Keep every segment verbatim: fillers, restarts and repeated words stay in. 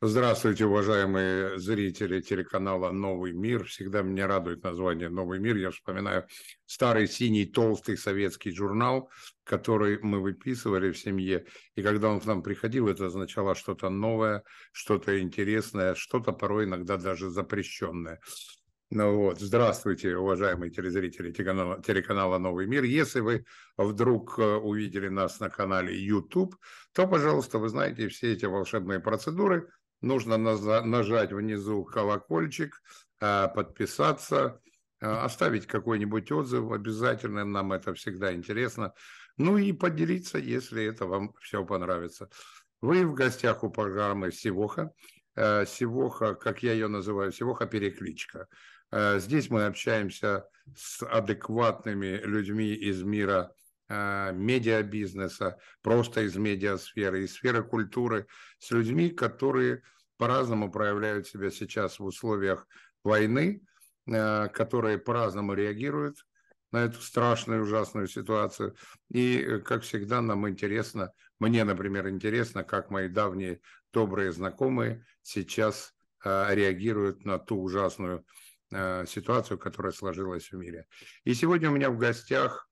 Здравствуйте, уважаемые зрители телеканала «Новый мир». Всегда меня радует название «Новый мир». Я вспоминаю старый синий толстый советский журнал, который мы выписывали в семье. И когда он к нам приходил, это означало что-то новое, что-то интересное, что-то порой иногда даже запрещенное. Ну вот, здравствуйте, уважаемые телезрители телеканала, телеканала «Новый мир». Если вы вдруг увидели нас на канале YouTube, то, пожалуйста, вы знаете все эти волшебные процедуры. Нужно нажать внизу колокольчик, подписаться, оставить какой-нибудь отзыв. Обязательно, нам это всегда интересно. Ну и поделиться, если это вам все понравится. Вы в гостях у программы «Севоха». Севоха, как я ее называю, Севоха-перекличка. Здесь мы общаемся с адекватными людьми из мира медиабизнеса, просто из медиасферы, из сферы культуры, с людьми, которые по-разному проявляют себя сейчас в условиях войны, которые по-разному реагируют на эту страшную, ужасную ситуацию. И, как всегда, нам интересно, мне, например, интересно, как мои давние добрые знакомые сейчас реагируют на ту ужасную ситуацию, которая сложилась в мире. И сегодня у меня в гостях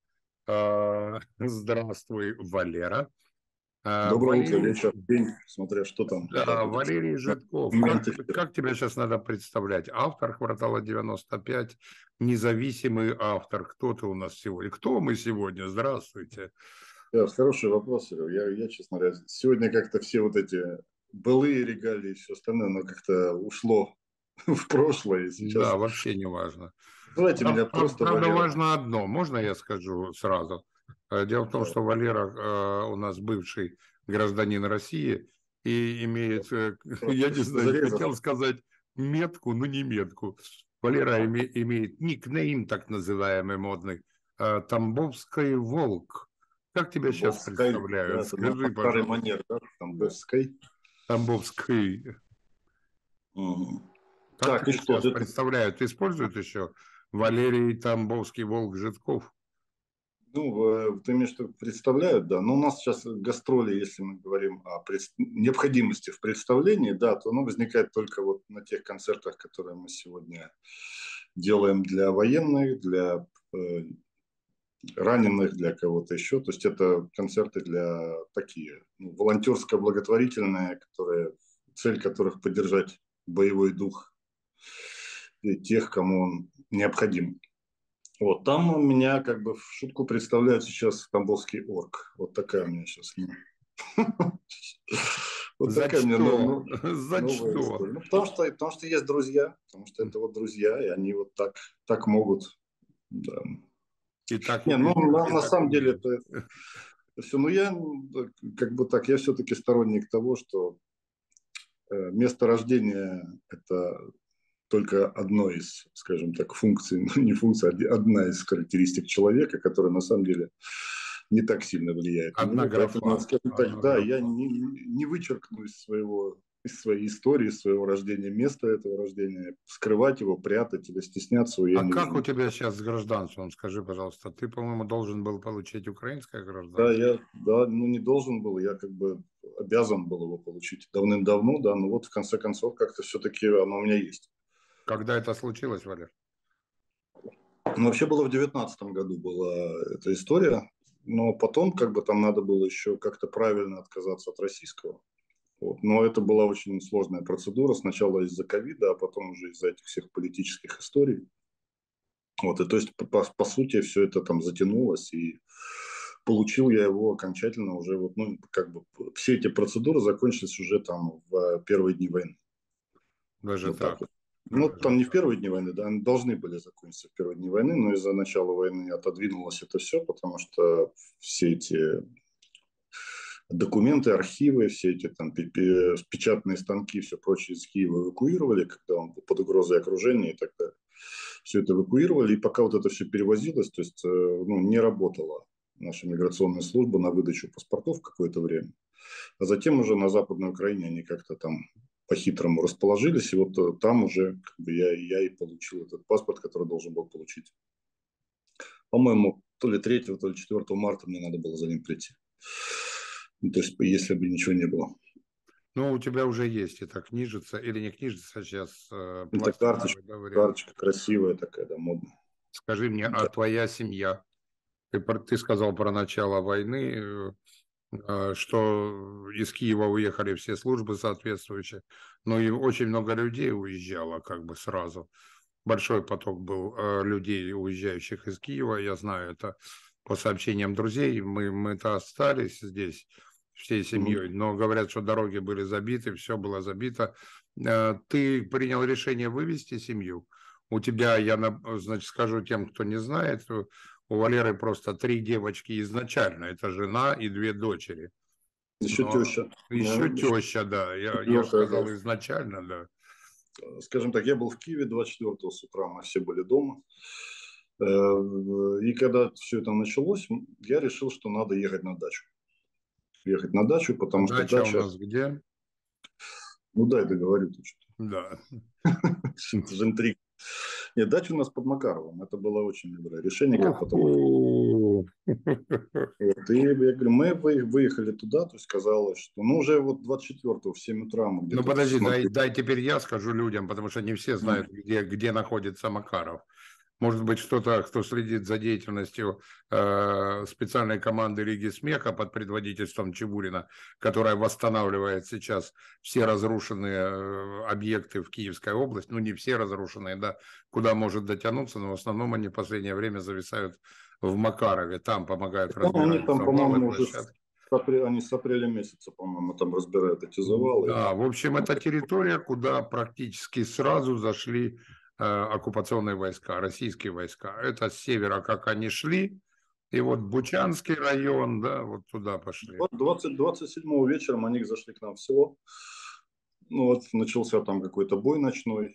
здравствуй, Валера. Доброе Валерий, утро, вечер, день, смотря что там. да, Валерий Житков. Как, как тебя сейчас надо представлять? Автор «Квартала девяносто пять», независимый автор. Кто ты у нас сегодня? Кто мы сегодня? Здравствуйте. Да, хороший вопрос, Серега. Я, я, честно говоря, сегодня как-то все вот эти былые регалии и все остальное, оно как-то ушло в прошлое. И сейчас Да, вообще не важно. называйте меня просто Правда, Валера. важно одно. Можно я скажу сразу? Дело в том, Да. что Валера у нас бывший гражданин России и имеет, я не знаю, Зарезав. хотел сказать метку, но не метку. Валера име, имеет никнейм, так называемый модный, Тамбовский волк. Как тебя сейчас Тамбовской, да, представляют? это на Скажи, старый пожалуйста. манер, да, Тамбовской. Тамбовский. Угу. Как Так, и тебя что, сейчас ты тут? представляют? Используют еще Валерий Тамбовский волк Житков? Ну, ты имеешь в виду, представляют, да. Но у нас сейчас гастроли, если мы говорим о пред... необходимости в представлении, да, то оно возникает только вот на тех концертах, которые мы сегодня делаем для военных, для э, раненых, для кого-то еще. То есть это концерты для такие, ну, волонтерско-благотворительные, которые, цель которых поддержать боевой дух тех, кому он необходим. Вот, там у меня как бы в шутку представляют сейчас тамбовский орк. Вот такая у меня сейчас. Вот За такая у меня что? За новая что? история. Ну, потому что, потому что есть друзья, потому что это вот друзья, и они вот так, так могут. Да. И так, Не, и, ну, на, и на так самом деле умеют. это все. Ну, я как бы так, я все-таки сторонник того, что э, место рождения – это только одно из, скажем так, функций, ну, не функция, а одна из характеристик человека, которая на самом деле не так сильно влияет на Одна него. Поэтому, графа. скажем так, Одна да, я графа. не, не вычеркну из своего из своей истории, из своего рождения, места этого рождения, скрывать его, прятать или стесняться его я А не как у буду. тебя сейчас с гражданством? Скажи, пожалуйста. Ты, по-моему, должен был получить украинское Да, гражданство. я, да, ну не должен был, я как бы обязан был его получить давным-давно, да, но вот в конце концов как-то все-таки оно у меня есть. Когда это случилось, Валер? Ну, вообще было в девятнадцатом году была эта история, но потом как бы там надо было еще как-то правильно отказаться от российского. Вот. Но это была очень сложная процедура, сначала из-за ковида, а потом уже из-за этих всех политических историй. Вот. И то есть, по, по сути, все это там затянулось, и получил я его окончательно уже, вот, ну, как бы все эти процедуры закончились уже там в первые дни войны. Даже Вот так так. вот. Ну, Даже там не в так. первые дни войны, да, они должны были закончиться в первые дни войны, но из-за начала войны отодвинулось это все, потому что все эти документы, архивы, все эти там печатные станки, все прочее из Киева эвакуировали, когда он был под угрозой окружения и так далее. Все это эвакуировали, и пока вот это все перевозилось, то есть ну, не работала наша миграционная служба на выдачу паспортов какое-то время. А затем уже на Западной Украине они как-то там по-хитрому расположились, и вот там уже как бы, я, я и получил этот паспорт, который должен был получить. По-моему, то ли третьего, то ли четвёртого марта мне надо было за ним прийти. Ну, то есть, если бы ничего не было. Ну, у тебя уже есть эта книжица, или не книжица, а сейчас э, Это карточка, пластиковый, да, вариант. карточка красивая такая, да, модная. Скажи мне, а Да. твоя семья? Ты, про- ты сказал про начало войны, э, э, что из Киева уехали все службы соответствующие, но и очень много людей уезжало как бы сразу. Большой поток был э, людей, уезжающих из Киева, я знаю это по сообщениям друзей. Мы, мы-то остались здесь всей Мгм. семьей, но говорят, что дороги были забиты, все было забито. Э, Ты принял решение вывести семью? У тебя, я, на- значит, скажу тем, кто не знает, у у Валеры просто три девочки изначально. Это жена и две дочери. Еще Но теща. еще Ну, еще теща, да. Я, я же четвертая, да. сказал изначально, да. Скажем так, я был в Киеве двадцать четвёртого с утра, мы все были дома. Э, И когда все это началось, я решил, что надо ехать на дачу. Ехать на дачу, А потому что дача у дача... нас где? Ну дай договорю, ты Да. что. Это же интрига. Нет, дача у нас под Макаровым. Это было очень мудрое решение, как потом... Уху. Вот. И я говорю, мы вы- выехали туда, то есть казалось, что... Ну, уже вот двадцать четвёртого в семь утра мы Ну, где-то подожди, дай, смотрели. дай теперь я скажу людям, потому что не все знают, где, где находится Макаров. Может быть, кто-то, кто следит за деятельностью э, специальной команды Лиги смеха под предводительством Чебурина, которая восстанавливает сейчас все разрушенные э, объекты в Киевской области, ну не все разрушенные, да, куда может дотянуться, но в основном они в последнее время зависают в Макарове, там помогают Ну, они разбирать там, завалы, по-моему, уже с площадки. апре- они с апреля месяца, по-моему, там разбирают эти завалы. Да, в общем, это территория, куда практически сразу зашли э, оккупационные войска, российские войска. Это с севера, как они шли, и вот Бучанский район, да, вот туда пошли. Вот двадцать, двадцать седьмого вечером они зашли к нам в село. Ну, вот начался там какой-то бой ночной.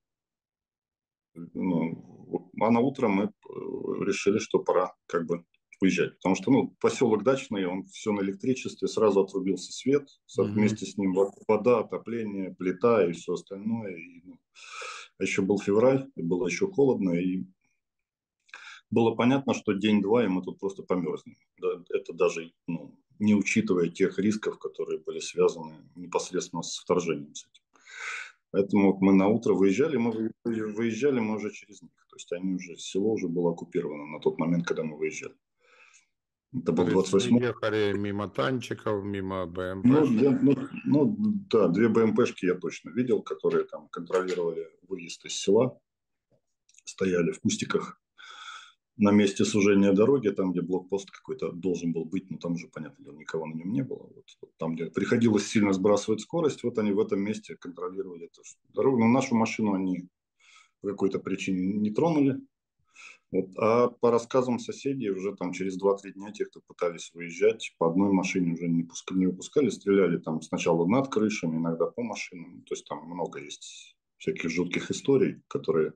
Ну, а на утро мы э, решили, что пора как бы уезжать. Потому что, ну, поселок дачный, он все на электричестве, сразу отрубился свет, со- Мгм. вместе с ним во- вода, отопление, плита и все остальное. И, ну, а еще был февраль, и было еще холодно, и было понятно, что день-два, и мы тут просто померзнем. Да, это даже, ну, не учитывая тех рисков, которые были связаны непосредственно с вторжением с этим. Поэтому вот мы на утро выезжали, мы вы- выезжали мы уже через них. То есть они уже, село уже было оккупировано на тот момент, когда мы выезжали. Это То был есть двадцать вы восьмой. ехали мимо танчиков, мимо Ну, БМП. я- ну, ну, да, две БМПшки я точно видел, которые там контролировали выезд из села, стояли в кустиках на месте сужения дороги, там, где блокпост какой-то должен был быть, но там уже, понятно, никого на нем не было. Вот, вот там, где приходилось сильно сбрасывать скорость, вот они в этом месте контролировали эту дорогу. Но нашу машину они по какой-то причине не тронули. Вот. А по рассказам соседей, уже там через два-три дня те, кто пытались выезжать, по одной машине уже не, пускали, не выпускали, стреляли там сначала над крышами, иногда по машинам. То есть там много есть всяких жутких историй, которые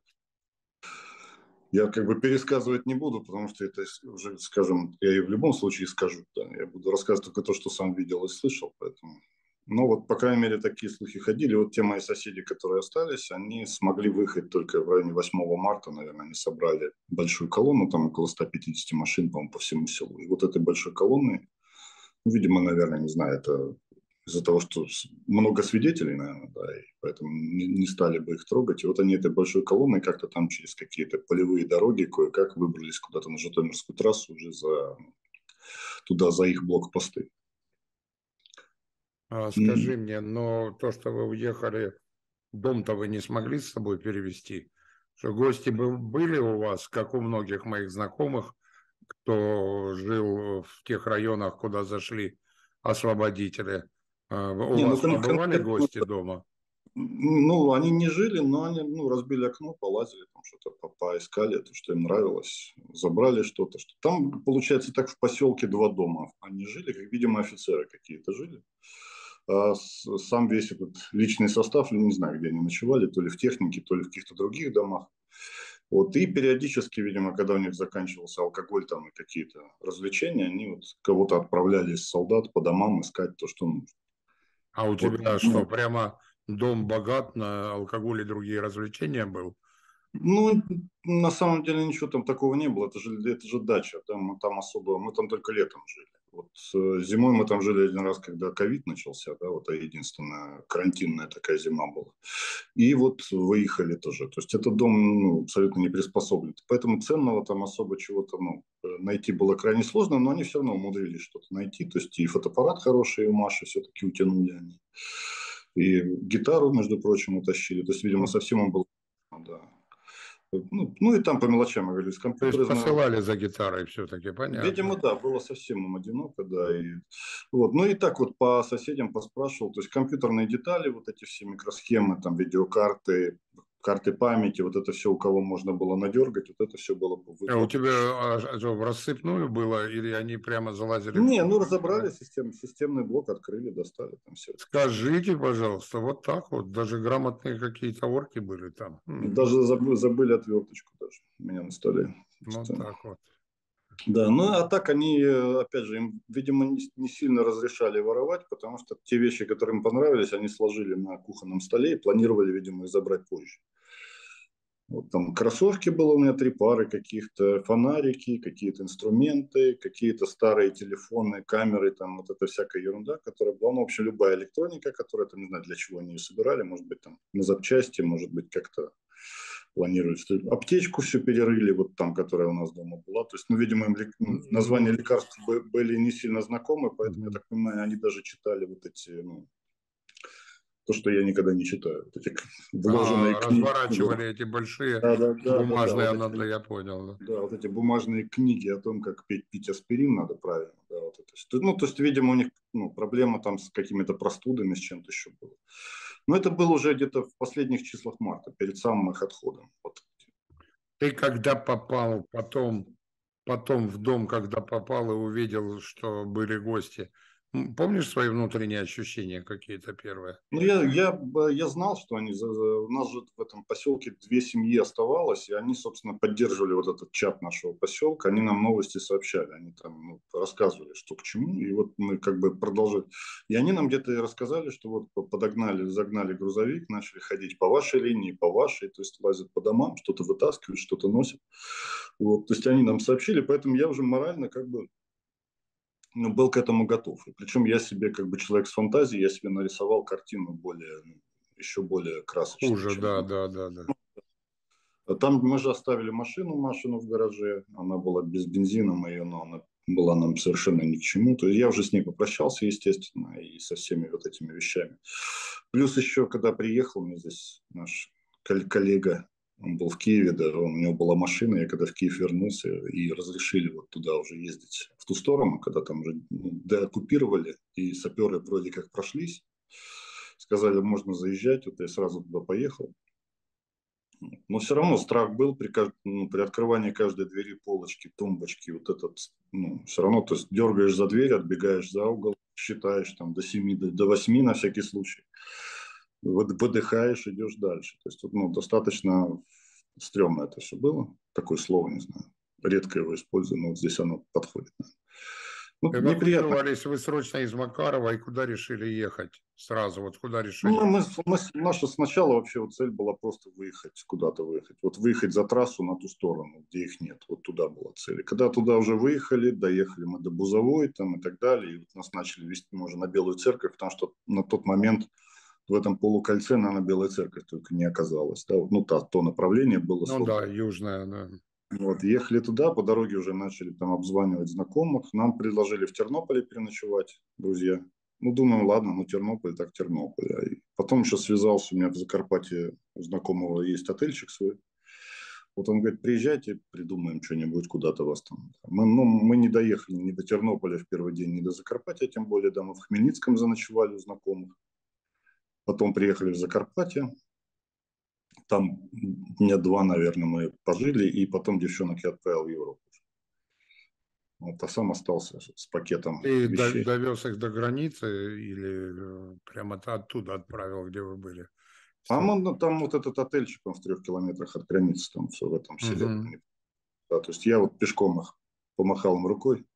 я как бы пересказывать не буду, потому что это уже, скажем, я и в любом случае скажу. Да, я буду рассказывать только то, что сам видел и слышал. Поэтому... Ну вот, по крайней мере, такие слухи ходили. Вот те мои соседи, которые остались, они смогли выехать только в районе восьмого марта, наверное. Они собрали большую колонну, там около ста пятидесяти машин, по-моему, по всему селу. И вот этой большой колонны, ну, видимо, наверное, не знаю, это из-за того, что много свидетелей, наверное, да, и поэтому не, не стали бы их трогать. И вот они этой большой колонной как-то там через какие-то полевые дороги кое-как выбрались куда-то на Житомирскую трассу уже за, туда, за их блокпосты. А, М. скажи мне, но то, что вы уехали, дом-то вы не смогли с собой перевезти? Что гости бы- были у вас, как у многих моих знакомых, кто жил в тех районах, куда зашли освободители. А, У Не, ну вас кон- побывали конкретно, гости дома? ну, они не жили, но они, ну, разбили окно, полазили, там что-то по- поискали, то, что им нравилось, забрали что-то. Что... Там, получается, так в поселке два дома. Они жили, как, видимо, офицеры какие-то жили. А с- сам весь этот личный состав, не знаю, где они ночевали, то ли в технике, то ли в каких-то других домах. Вот, и периодически, видимо, когда у них заканчивался алкоголь там и какие-то развлечения, они вот кого-то отправляли из солдат по домам искать то, что нужно. А у Вот, тебя ну, что, прямо дом богат на алкоголь и другие развлечения был? ну, на самом деле ничего там такого не было. Это же, это же дача. Да? Мы там особо, мы там только летом жили. Вот зимой мы там жили один раз, когда ковид начался, да, вот единственная карантинная такая зима была. И вот выехали тоже. То есть этот дом, ну, абсолютно не приспособлен. Поэтому ценного там особо чего-то, ну, найти было крайне сложно, но они все равно умудрились что-то найти. То есть и фотоаппарат хороший у Маши все-таки утянули они. И гитару, между прочим, утащили. То есть, видимо, совсем он был... Да. Ну, ну и там по мелочам, я говорю, с То компьютера есть знаю. посылали за гитарой все-таки, понятно. Видимо, да, было совсем им одиноко, да. И, вот. Ну и так вот по соседям поспрашивал, то есть компьютерные детали, вот эти все микросхемы, там видеокарты, карты памяти, вот это все, у кого можно было надергать, вот это все было А у выплаты. тебя а, что, в рассыпную было, или они прямо залазили в Не, ну компьютер? разобрали систем, системный блок, открыли, достали там все. Скажите, пожалуйста, вот так вот, даже грамотные какие-то орки были там. М, Даже забыли, забыли отверточку даже у меня на столе. Вот так вот. Да, ну а так они, опять же, им, видимо, не, не сильно разрешали воровать, потому что те вещи, которые им понравились, они сложили на кухонном столе и планировали, видимо, их забрать позже. Вот там кроссовки было у меня три пары каких-то, фонарики, какие-то инструменты, какие-то старые телефоны, камеры, там вот эта всякая ерунда, которая была, ну, в общем, любая электроника, которая, там, не знаю, для чего они ее собирали, может быть, там, на запчасти, может быть, как-то планируется. Аптечку все перерыли, вот там, которая у нас дома была. То есть, ну, видимо, им ну, названия лекарств были не сильно знакомы, поэтому, я так понимаю, они даже читали вот эти, ну, то, что я никогда не читаю. Вот эти вложенные А, книги. разворачивали эти большие Да, да, да, да, да, бумажные, вот надо, эти, я понял. Да. да, вот эти бумажные книги о том, как пить, пить аспирин надо правильно. Да, вот это. Ну, то есть, видимо, у них, ну, проблема там с какими-то простудами, с чем-то еще была. Но это было уже где-то в последних числах марта, перед самым их отходом. Вот. Ты когда попал потом, потом в дом, когда попал и увидел, что были гости, м, помнишь свои внутренние ощущения какие-то первые? Ну, я, я, я знал, что они... У нас же в этом поселке две семьи оставалось, и они, собственно, поддерживали вот этот чат нашего поселка. Они нам новости сообщали, они там, ну, рассказывали, что к чему. И вот мы как бы продолжили. И они нам где-то и рассказали, что вот подогнали, загнали грузовик, начали ходить по вашей линии, по вашей, то есть лазят по домам, что-то вытаскивают, что-то носят. Вот, то есть они нам сообщили, поэтому я уже морально как бы, ну, был к этому готов. И причем я себе, как бы человек с фантазией, я себе нарисовал картину более, ну, еще более красочную, Хуже, чем да, там. да, да, да. Там мы же оставили машину, машину в гараже, она была без бензина, мы ее, но она была нам совершенно ни к чему. То есть я уже с ней попрощался, естественно, и со всеми вот этими вещами. Плюс еще, когда приехал, мне здесь наш коллега, он был в Киеве, да, он, у него была машина, я когда в Киев вернулся, и разрешили вот туда уже ездить, в ту сторону, когда там уже деоккупировали, и саперы вроде как прошлись, сказали, можно заезжать, вот я сразу туда поехал. Но все равно страх был при, кажд... ну, при открывании каждой двери, полочки, тумбочки, вот этот, ну, все равно, то есть дергаешь за дверь, отбегаешь за угол, считаешь там до семи, до, до восьми на всякий случай, выдыхаешь, идешь дальше. То есть, ну, достаточно стрёмно это все было, такое слово, не знаю, редко его использую, но вот здесь оно подходит. Ну, неприятно. Эвакуировались вы срочно из Макарова, и куда решили ехать сразу? Вот куда решили? Ну, мы, мы, наша сначала вообще вот цель была просто выехать, куда-то выехать. Вот выехать за трассу на ту сторону, где их нет. Вот туда была цель. И когда туда уже выехали, доехали мы до Бузовой там и так далее, и вот нас начали вести, мы уже на Белую Церковь, потому что на тот момент в этом полукольце, наверное, Белая Церковь только не оказалась. Да? Вот, ну, та, то направление было Ну да, создано. южная, да. Вот, ехали туда, по дороге уже начали там обзванивать знакомых. Нам предложили в Тернополе переночевать, друзья. Ну, думаю, ладно, ну, Тернополь, так Тернополь. А и потом еще связался, у меня в Закарпатье у знакомого есть отельчик свой. Вот он говорит, приезжайте, придумаем что-нибудь, куда-то вас там. Мы, ну, мы не доехали ни до Тернополя в первый день, ни до Закарпатья, тем более, да, мы в Хмельницком заночевали у знакомых. Потом приехали в Закарпатье. Там дня два, наверное, мы пожили, и потом девчонок я отправил в Европу. Вот, а сам остался с пакетом Ты вещей. довез их до границы или э, прямо оттуда отправил, где вы были? А мы, ну, там вот этот отельчик, он в трех километрах от границы, там все в этом селе. Угу. Да, то есть я вот пешком их помахал им рукой.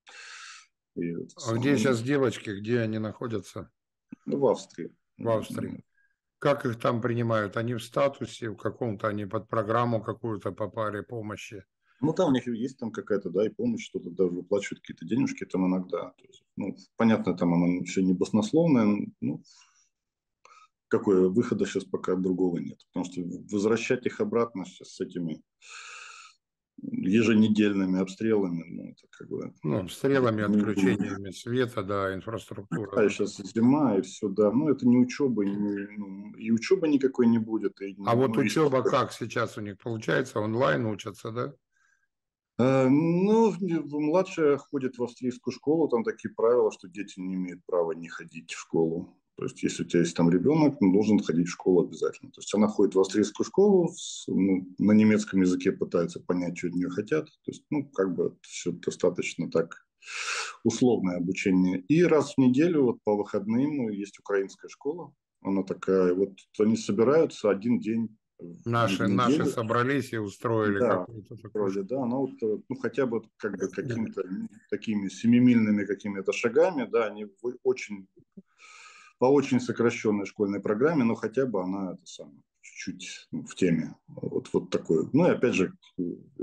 И это А где самое, сейчас девочки, где они находятся? ну, в Австрии. В Австрии. Как их там принимают? Они в статусе, в каком-то, они под программу какую-то попали помощи? Ну, там у них есть там какая-то, да, и помощь, что-то даже выплачивают какие-то денежки там иногда. То есть, ну, понятно, там оно все не баснословное, ну, какое выхода сейчас пока другого нет. Потому что возвращать их обратно сейчас с этими еженедельными обстрелами, ну, это как бы... Ну, обстрелами, отключениями света, да, инфраструктура. А Да. сейчас зима, и все, да. Ну, это не учеба, не, ну, и учебы никакой не будет. И, А вот ну, и учеба как сейчас у них получается? Онлайн учатся, да? Э, Ну, в- младшая ходит в австрийскую школу, там такие правила, что дети не имеют права не ходить в школу. То есть, если у тебя есть там ребенок, он должен ходить в школу обязательно. То есть, она ходит в австрийскую школу, с- ну, на немецком языке пытается понять, что от нее хотят. То есть, ну, как бы все достаточно так условное обучение. И раз в неделю, вот по выходным, есть украинская школа. Она такая, вот они собираются один день в в Наши, наши неделю. собрались и устроили Да, какую-то такую вроде, школу. да, но вот, э, ну, хотя бы как бы каким-то ну, такими семимильными какими-то шагами, да, они в очень, по очень сокращенной школьной программе, но хотя бы она это самое, чуть-чуть ну, в теме. Вот, вот такой. Ну и опять же, э,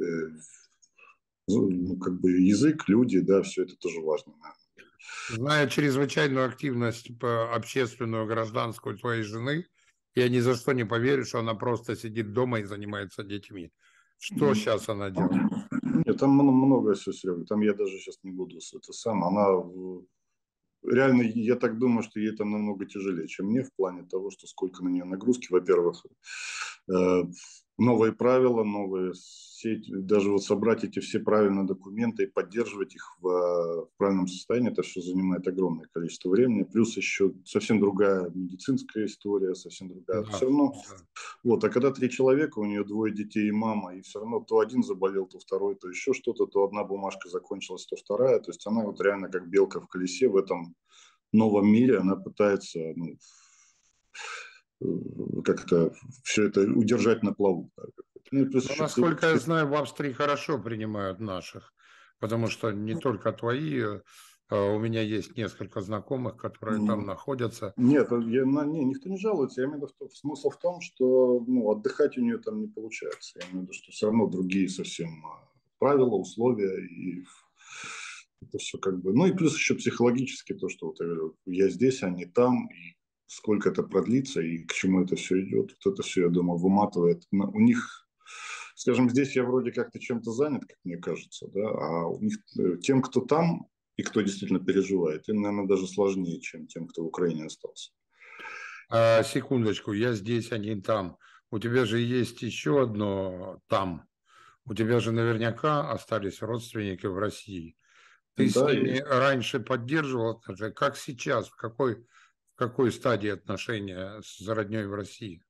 ну, как бы язык, люди, да, все это тоже важно. Зная чрезвычайную активность по- общественную, гражданскую твоей жены, я ни за что не поверю, что она просто сидит дома и занимается детьми. Что сейчас она делает? Нет, там мно- много все, Серега. Там я даже сейчас не буду с- это сам. Она в- реально, я так думаю, что ей там намного тяжелее, чем мне в плане того, что сколько на нее нагрузки. Во-первых, э, новые правила, новые сети, даже вот собрать эти все правильные документы и поддерживать их в, в правильном состоянии, это все занимает огромное количество времени. Плюс еще совсем другая медицинская история, совсем другая. Да, Все равно да. вот, а когда три человека, у нее двое детей и мама, и все равно то один заболел, то второй, то еще что-то, то одна бумажка закончилась, то вторая. То есть она вот реально как белка в колесе в этом новом мире, она пытается ну, э, как-то все это удержать на плаву. Да. Ну и плюс Но, еще насколько я психологически. знаю, в Австрии хорошо принимают наших, потому что не только твои, э, у меня есть несколько знакомых, которые там находятся. Нет, я, на, не, никто не жалуется. Я имею в виду, в- смысл в том, что ну, отдыхать у нее там не получается. Я имею в виду, что все равно другие совсем а, правила, условия и это все как бы. Ну и плюс еще психологически то, что вот я говорю, я здесь, а не там, и сколько это продлится и к чему это все идет. Вот это все, я думаю, выматывает. На- У них, скажем, здесь я вроде как-то чем-то занят, как мне кажется, да, а у них э, тем, кто там и кто действительно переживает, им, наверное, даже сложнее, чем тем, кто в Украине остался. А, секундочку, я здесь, а не там. У тебя же есть еще одно там. У тебя же наверняка остались родственники в России. Ты с Да, ними есть. раньше поддерживал отношения? Как сейчас? В какой, в какой стадии отношения с родней в России?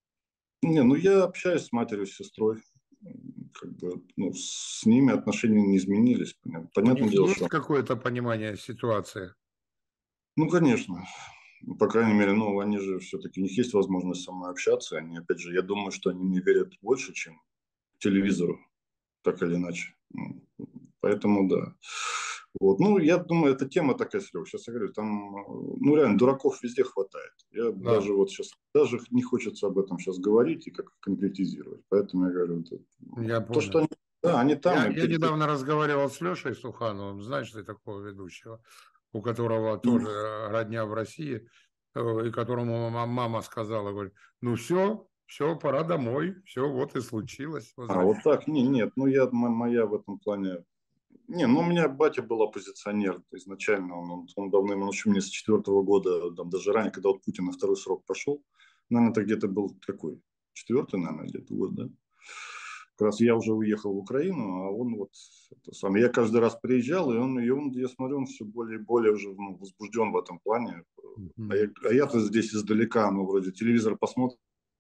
Не, ну я общаюсь с матерью, с сестрой. Как бы, ну, с ними отношения не изменились. Понятно- У Понятное них дело, есть что... какое-то понимание ситуации? Ну, конечно. Ну, по крайней мере, ну, они же все-таки, у них есть возможность со мной общаться. Они, опять же, я думаю, что они мне верят больше, чем телевизору, так или иначе. Ну, поэтому, да. Вот. Ну, я думаю, эта тема такая, Серега, сейчас я говорю, там, э, ну, реально, дураков везде хватает. Я Да, даже вот сейчас, даже не хочется об этом сейчас говорить и как конкретизировать. Поэтому я говорю, это, я то, что понял. они, да, они Я, там, и я перед недавно разговаривал с Лешей Сухановым, знаешь ты такого ведущего, у которого тоже этим... родня в России, э, и которому ма- мама сказала, говорит, ну все, все, пора домой, все, вот и случилось, А, вот возвращайся. так, не, нет, ну, я, м- моя в этом плане... Не, ну, у меня батя был оппозиционер изначально, он, он, он давно, он еще мне с четвертого года, там, даже ранее, когда вот Путин на второй срок пошел, наверное, это где-то был какой? Четвертый, наверное, где-то год, да? Как раз я уже уехал в Украину, а он вот это самое. Я каждый раз приезжал, и он, и он, я смотрю, он все более и более уже ну, возбужден в этом плане. А, я, Мгм. а я-то здесь издалека, ну, вроде телевизор посмотришь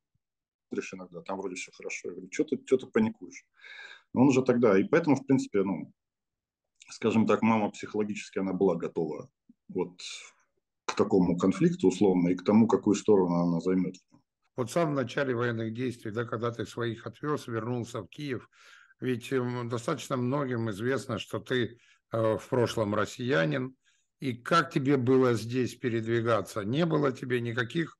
иногда, там вроде все хорошо. Я говорю, что ты, что ты паникуешь? Он уже тогда, и поэтому, в принципе, ну, скажем так, мама психологически, она была готова вот к такому конфликту условно и к тому, какую сторону она займет. Вот сам в начале военных действий, да, когда ты своих отвез, вернулся в Киев, ведь эм, достаточно многим известно, что ты э, в прошлом россиянин, и как тебе было здесь передвигаться? Не было тебе никаких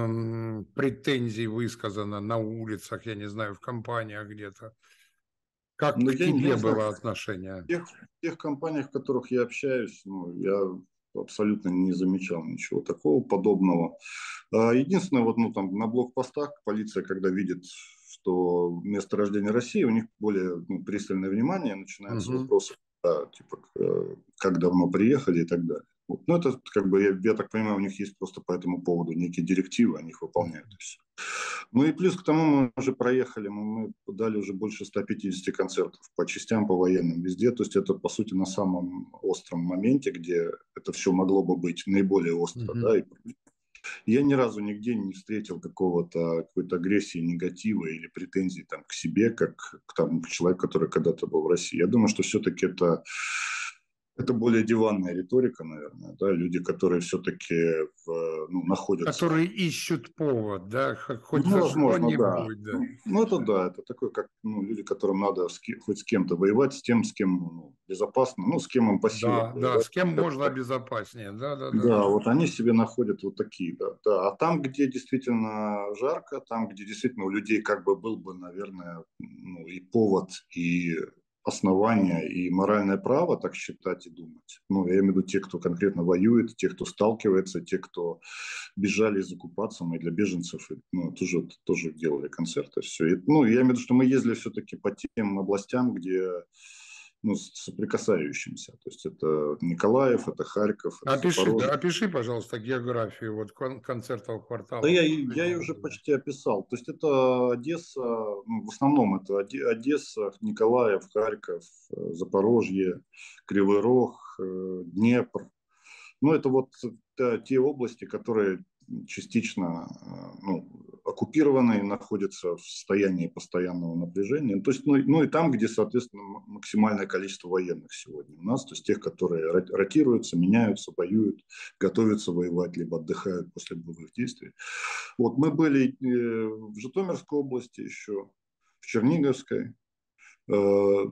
эм, претензий высказано на улицах, я не знаю, в компаниях где-то? Как Но к я, я тебе не знаю, было в отношение? тех, в тех компаниях, в которых я общаюсь, ну, я абсолютно не замечал ничего такого подобного. А единственное, вот, ну, там, на блокпостах полиция, когда видит, что место рождения России, у них более, ну, пристальное внимание, начинаются Мгм. вопросы, да, типа, э, как давно приехали и так далее. Вот. Ну, это как бы, я, я так понимаю, у них есть просто по этому поводу некие директивы, они их выполняют. И все. Ну и плюс к тому мы уже проехали, мы, мы дали уже больше ста пятидесяти концертов по частям, по военным, везде. То есть это, по сути, на самом остром моменте, где это все могло бы быть наиболее остро, Мгм. да, и я ни разу нигде не встретил какого-то, какой-то агрессии, негатива или претензий там, к себе, как к тому человеку, который когда-то был в России. Я думаю, что все-таки это, это более диванная риторика, наверное. Да? Люди, которые все-таки в, ну, находятся. Которые ищут повод, да, х- хоть Ну, за возможно, да. что-нибудь, да. Ну, это да, это такой, как ну, люди, которым надо с ки- хоть с кем-то воевать, с тем, с кем ну, безопасно, ну, с кем им по силам Да, да, воевать. с кем можно безопаснее, да, да, да. Да, вот они себе находят вот такие, да, да. А там, где действительно жарко, там, где действительно у людей как бы был бы, наверное, ну, и повод, и основания, и моральное право так считать и думать. Ну, я имею в виду те, кто конкретно воюет, те, кто сталкивается, те, кто бежали из оккупации, мы для беженцев, ну, тоже, тоже делали концерты. Все. И, ну, я имею в виду, что мы ездили все-таки по тем областям, где ну, соприкасающимся. То есть это Николаев, это Харьков, это Опиши, да, Запорожье. опиши, пожалуйста, географию вот кон- концертов Да кварталов. я, я ее уже почти описал. То есть это Одесса, ну, в основном это Оде- Одесса, Николаев, Харьков, э, Запорожье, Кривой Рог, э, Днепр. Ну, это вот э, те области, которые частично э, ну, оккупированы и находятся в состоянии постоянного напряжения. То есть, ну, ну и там, где, соответственно, м- максимальное количество военных сегодня у нас, то есть тех, которые ро- ротируются, меняются, воюют, готовятся воевать, либо отдыхают после боевых действий. Вот мы были э, в Житомирской области еще, в Черниговской, э,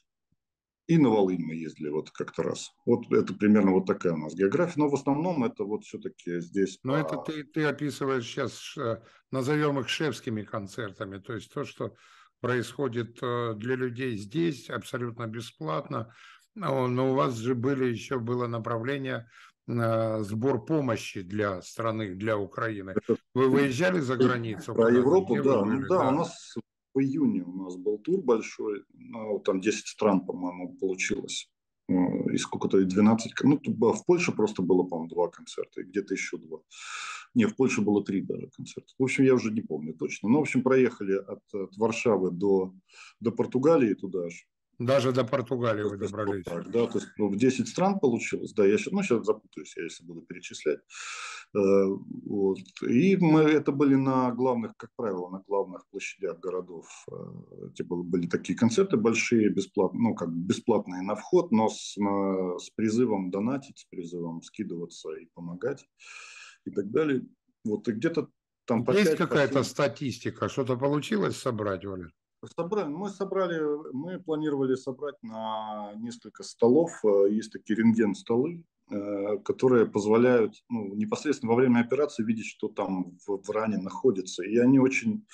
и на Волынь мы ездили вот как-то раз. Вот это примерно вот такая у нас география. Но в основном это вот все-таки здесь Но это по... ты, ты описываешь сейчас, э, назовем их шефскими концертами, то есть то, что происходит э, для людей здесь абсолютно бесплатно. Но, но у вас же были еще было направление э, сбор помощи для страны, для Украины. Это Вы выезжали за границу про куда-то? Европу, Где вы да. Ну были? да, у Да. нас в июне у нас был тур большой. Ну, там десять стран, по-моему, получилось. Э, И сколько-то, и двенадцать. Ну, тут было- в Польше просто было, по-моему, два концерта, и где-то еще два. Не, в Польше было три даже концерта. В общем, я уже не помню точно. Ну, в общем, проехали от, от Варшавы до, до Португалии туда же. Даже до Португалии вы То есть вот добрались. так, да, то есть ну, в десять стран получилось, да, я сейчас, ну, сейчас запутаюсь, я если буду перечислять. Э, Вот. И мы, это были на главных, как правило, на главных площадях городов. Э, Типа были такие концерты большие, бесплатные, ну, как бы бесплатные на вход, но с, на- с призывом донатить, с призывом скидываться и помогать и так далее. Вот, и где-то там по Есть пять по какая-то семь статистика? Что-то получилось собрать, Оля? Собрали, мы собрали, мы планировали собрать на несколько столов. Э, Есть такие рентген-столы, э, которые позволяют ну, непосредственно во время операции видеть, что там в, в ране находится. И они очень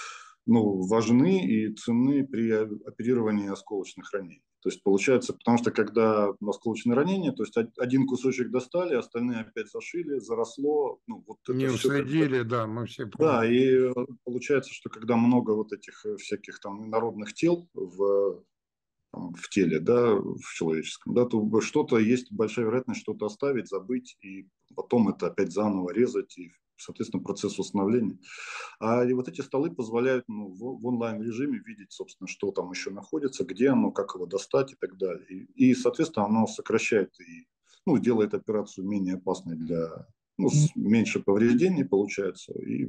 ну, важны и ценны при оперировании осколочных ранений. То есть получается, потому что когда осколочное ранение, то есть один кусочек достали, остальные опять зашили, заросло, ну вот это Не все как бы уследили, да, мы все да, помним. и э, получается, что когда много вот этих э, всяких там народных тел в, там, в теле, да, в человеческом, да, то что-то есть большая вероятность что-то оставить, забыть, и потом это опять заново резать, и, соответственно, процесс восстановления. А и вот эти столы позволяют ну, в, в онлайн-режиме видеть, собственно, что там еще находится, где оно, как его достать и так далее. И, и соответственно, оно сокращает и ну, делает операцию менее опасной для ну, с меньше повреждений получается, и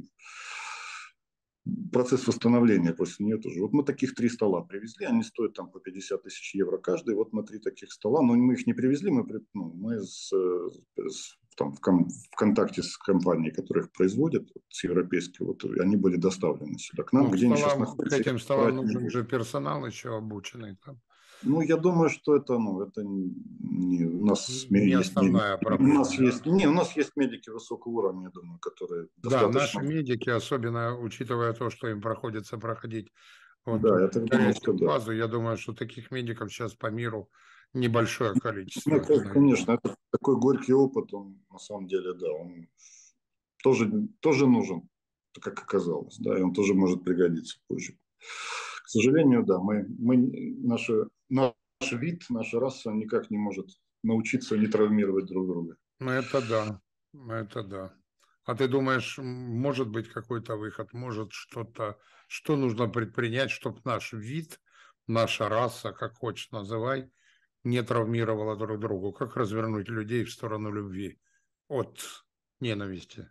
процесс восстановления после нее тоже. Вот мы таких три стола привезли, они стоят там по пятьдесят тысяч евро каждый, вот мы три таких стола, но мы их не привезли, мы, ну, мы с, с, там, в, ком, в контакте с компанией, которая их производит, с европейской, вот они были доставлены сюда к нам, Ну, к где они сейчас столам, к находятся, я этим столам брать не нужен буду. же персонал еще обученный. Там. Ну, я думаю, что это, ну, это не, у нас Не есть медики, основная у нас проблема. есть, не, у нас есть медики высокого уровня, я думаю, которые Да, достаточно. наши медики, особенно учитывая то, что им приходится проходить Вот Да, я так думаю, что повторяющую да. фразу, я думаю, что таких медиков сейчас по миру небольшое Мне количество. кажется, конечно, это такой горький опыт, он на самом деле, да, он тоже, тоже нужен, как оказалось, да, и он тоже может пригодиться позже. К сожалению, да, мы, мы наши, наш вид, наша раса никак не может научиться не травмировать друг друга. Ну, это да, это да. А ты думаешь, м, может быть какой-то выход, может что-то, что нужно предпринять, чтобы наш вид, наша раса, как хочешь называй, не травмировала друг другу? Как развернуть людей в сторону любви от ненависти?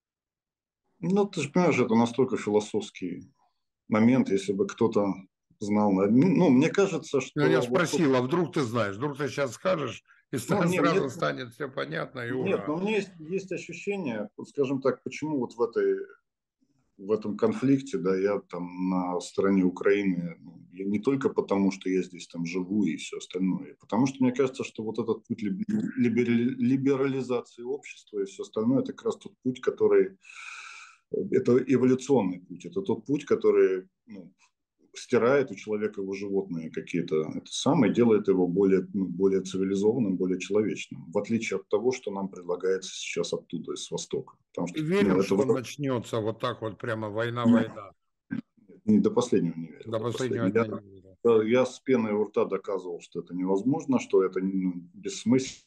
Ну, ты же понимаешь, это настолько философский момент, если бы кто-то знал. Ну, мне кажется, Ну, я что вот тут... спросил, а вдруг ты знаешь, вдруг ты сейчас скажешь, и Ну, не, мне, сразу станет все понятно, и нет, ура. но у меня есть, есть ощущение, вот скажем так, почему вот в этой в этом конфликте, да, я там на стороне Украины, ну, я не только потому, что я здесь там живу и все остальное, потому что мне кажется, что вот этот путь либерали- либерализации общества и все остальное, это как раз тот путь, который, это эволюционный путь, это тот путь, который, ну, стирает у человека его животные какие-то, это самое, делает его более, ну, более цивилизованным, более человечным, в отличие от того, что нам предлагается сейчас оттуда, из Востока. Потому Ты что, ну, верил, это что начнется вот так вот прямо нет, война-война? не до последнего не верил. До До последнего последнего. дня не верил. Я, я с пеной у рта доказывал, что это невозможно, что это, ну, бессмысленно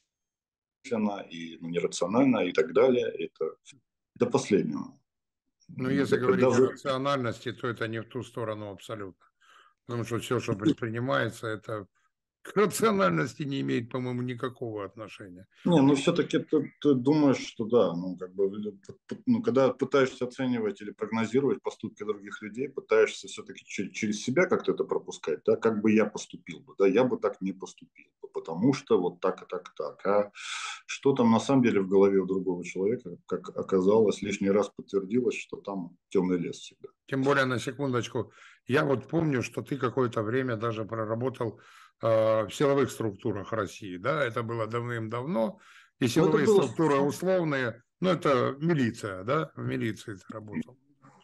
и, ну, нерационально и так далее. Это до последнего. Но если Когда говорить о вы... рациональности, то это не в ту сторону абсолютно. Потому что все, что предпринимается, это к рациональности не имеет, по-моему, никакого отношения. Не, ну все-таки ты, ты думаешь, что да, ну как бы, ну когда пытаешься оценивать или прогнозировать поступки других людей, пытаешься все-таки через, через себя как-то это пропускать, да, как бы я поступил бы, да, я бы так не поступил, бы, потому что вот так и так и так. А что там на самом деле в голове у другого человека, как оказалось, лишний раз подтвердилось, что там темный лес всегда. Тем более, на секундочку, я вот помню, что ты какое-то время даже проработал э, в силовых структурах России, да, это было давным-давно, и Ну это силовые было... структуры условные, ну, это милиция, да, в милиции ты работал.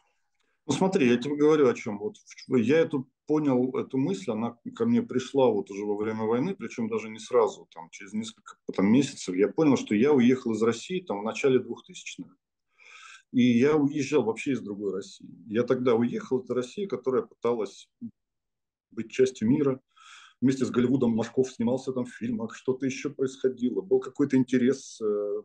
Ну смотри, я тебе говорю о чем. Вот я эту понял эту мысль, она ко мне пришла вот уже во время войны, причем даже не сразу, там через несколько там, месяцев. Я понял, что я уехал из России там в начале двухтысячных, и я уезжал вообще из другой России. Я тогда уехал из России, которая пыталась быть частью мира. Вместе с Голливудом Машков снимался там в фильмах, что-то еще происходило, был какой-то интерес э,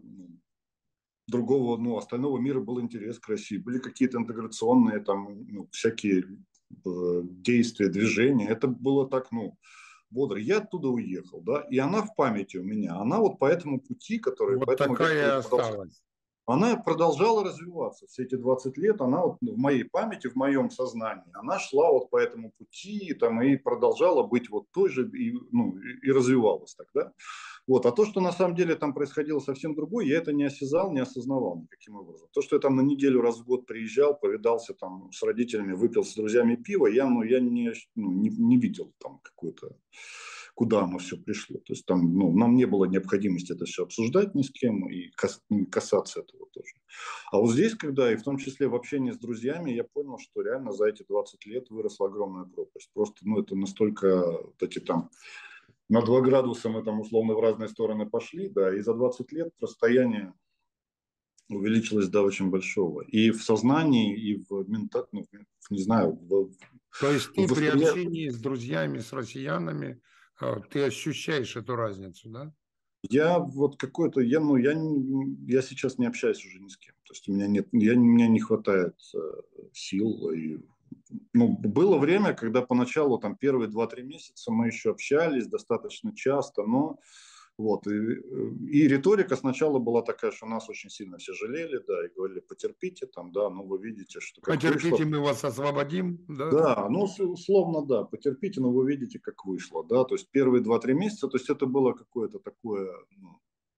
другого, ну, остального мира был интерес к России, были какие-то интеграционные там, ну, всякие э, действия, движения, это было так, ну, бодро. Я оттуда уехал, да, и она в памяти у меня, она вот по этому пути, который, по Вот этому такая и вектору продолжает. осталась. Она продолжала развиваться все эти двадцать лет, она вот в моей памяти, в моем сознании, она шла вот по этому пути там, и продолжала быть вот той же, и, ну, и развивалась тогда. Вот. А то, что на самом деле там происходило совсем другое, я это не осязал, не осознавал никаким образом. То, что я там на неделю раз в год приезжал, повидался там с родителями, выпил с друзьями пиво, я, ну, я не, ну, не, не видел там какой-то, куда оно все пришло. То есть там, ну, нам не было необходимости это все обсуждать ни с кем и касаться этого тоже. А вот здесь, когда, и в том числе в общении с друзьями, я понял, что реально за эти двадцать лет выросла огромная пропасть. Просто, ну, это настолько вот эти там на два градуса мы там условно в разные стороны пошли, да, и за двадцать лет расстояние увеличилось до очень большого. И в сознании, и в мента, ну, не знаю, в, То есть в ты при восприятии. общении с друзьями, с россиянами, э, ты ощущаешь эту разницу, да? Я вот какой-то, я, ну, я, не- я сейчас не общаюсь уже ни с кем. То есть у меня нет, я, у меня не хватает э, сил. И, ну, было время, когда поначалу, там, первые два-три месяца мы еще общались достаточно часто, но вот, и, и риторика сначала была такая, что нас очень сильно все жалели, да, и говорили, потерпите, там, да, ну, вы видите, что как вышло. Потерпите, мы вас освободим, да? Да, ну, условно, да, потерпите, но вы видите, как вышло, да, то есть первые два-три месяца, то есть это было какое-то такое, ну,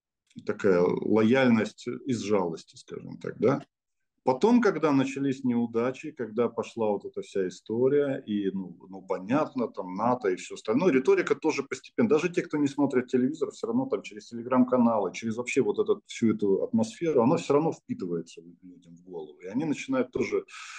такая лояльность из жалости, скажем так, да. Потом, когда начались неудачи, когда пошла вот эта вся история, и, ну, ну понятно, там НАТО и все остальное, риторика тоже постепенно, даже те, кто не смотрит телевизор, все равно там через телеграм-каналы, через вообще вот эту, всю эту атмосферу, она все равно впитывается людям в голову, и они начинают тоже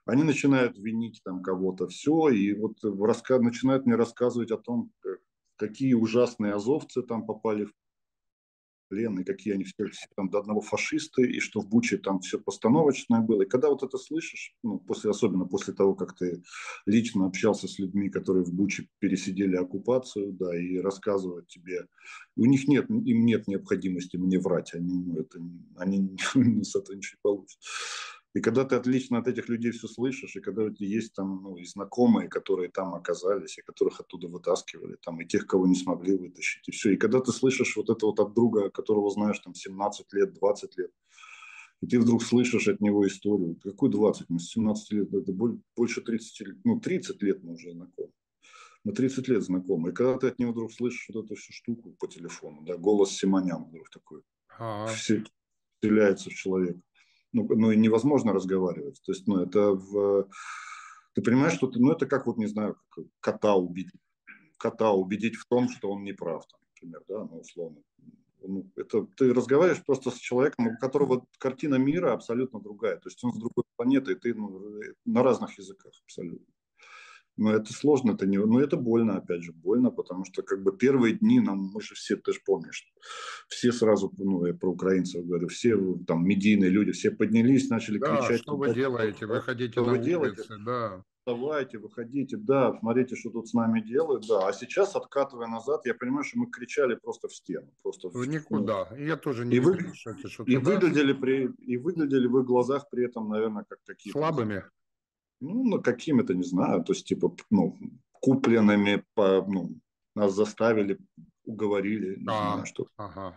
Они начинают винить там кого-то, все, и вот раска... начинают мне рассказывать о том, какие ужасные азовцы там попали в плен, и какие они все, все там до одного фашисты, и что в Буче там все постановочное было. И когда вот это слышишь, ну, после, особенно после того, как ты лично общался с людьми, которые в Буче пересидели оккупацию, да, и рассказывают тебе, у них нет, им нет необходимости мне врать, они, ну, это, они с этого ничего не получат. И когда ты отлично от этих людей все слышишь, и когда у тебя есть там, ну, и знакомые, которые там оказались, и которых оттуда вытаскивали, там, и тех, кого не смогли вытащить, и все. И когда ты слышишь вот это вот от друга, которого знаешь там семнадцать лет, двадцать лет, и ты вдруг слышишь от него историю. Какой двадцать? Мы с семнадцати лет, это больше тридцати лет, ну, тридцать лет мы уже знакомы. Мы тридцать лет знакомы. И когда ты от него вдруг слышишь вот эту всю штуку по телефону, да, голос Симонян вдруг такой, Ага. вселяется в человека. Ну, ну и невозможно разговаривать. То есть, ну, это в... Ты понимаешь, что ты, ну, это как, вот, не знаю, как кота убедить. Кота убедить в том, что он не прав, там, например, да, ну, условно. Ну, это ты разговариваешь просто с человеком, у которого картина мира абсолютно другая. То есть он с другой планеты, и ты, ну, на разных языках абсолютно. Но это сложно, это не, но это больно, опять же, больно, потому что как бы первые дни нам, мы же все, ты же помнишь, все сразу, ну, я про украинцев говорю, все там медийные люди, все поднялись, начали Да, кричать, что вы туда, делаете? Вы ходите что на вы делаете, улицы, да. вставайте, выходите, да, смотрите, что тут с нами делают, да. А сейчас, откатывая назад, я понимаю, что мы кричали просто в стену, просто в, В ну, никуда. Я тоже не и вы, верю, что это и что-то даст. выглядели при, и выглядели в их глазах при этом, наверное, как какие-то, не знаю, Слабыми. ну, ну, какими-то, не знаю, то есть, типа, ну, купленными, по, ну, нас заставили, уговорили, не знаю, А, что. ага.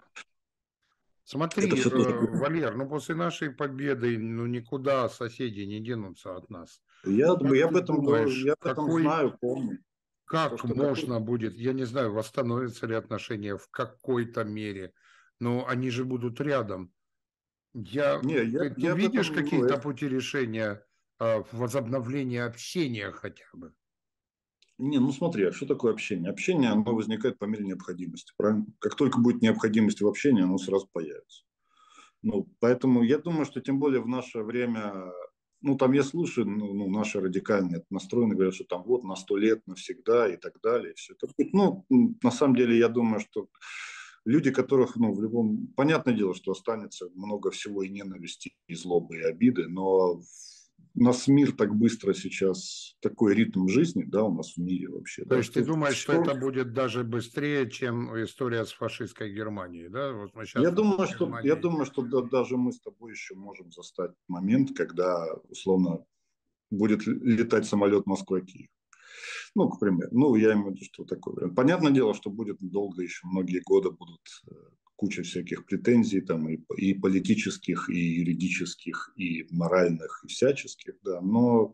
Это Смотри, э, все тоже. Валер, ну после нашей победы, ну никуда соседи не денутся от нас. Я, Как я об ты этом говорю, думаешь, я об этом какой, знаю, помню. То, как что какой... можно будет, я не знаю, восстановятся ли отношения в какой-то мере, но они же будут рядом. Я, Не, я, ты, ты я об видишь этом, ну, какие-то это... пути решения, э, возобновления общения хотя бы? Не, ну смотри, а что такое общение? Общение, оно возникает по мере необходимости, правильно? Как только будет необходимость в общении, оно сразу появится. Ну, поэтому я думаю, что тем более в наше время, ну, там я слушаю, ну, ну наши радикальные настроены, говорят, что там вот на сто лет, навсегда и так далее. Все это будет. Ну, на самом деле, я думаю, что люди, которых, ну, в любом... Понятное дело, что останется много всего и ненависти, и злобы, и обиды, но у нас мир так быстро сейчас, такой ритм жизни, да, у нас в мире вообще, То да, есть ты что думаешь, что все... это будет даже быстрее, чем история с фашистской Германией, да? Вот мы Я сейчас думаю, в что, я Германии. думаю, что да, даже мы с тобой еще можем застать момент, когда, условно, будет летать самолет Москва-Киев. Ну, к примеру. Ну, я имею в виду, что такое вариант. Понятное дело, что будет долго еще, многие годы будут э, куча всяких претензий, там, и, и политических, и юридических, и моральных, и всяческих, да, но